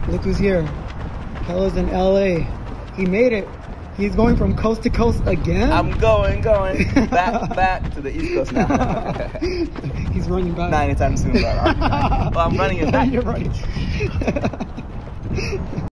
Look who's here. Kella's in LA. He made it. He's going from coast to coast again? I'm going back to the East Coast now. He's running back. Not anytime soon, but I'm running it back. You're running.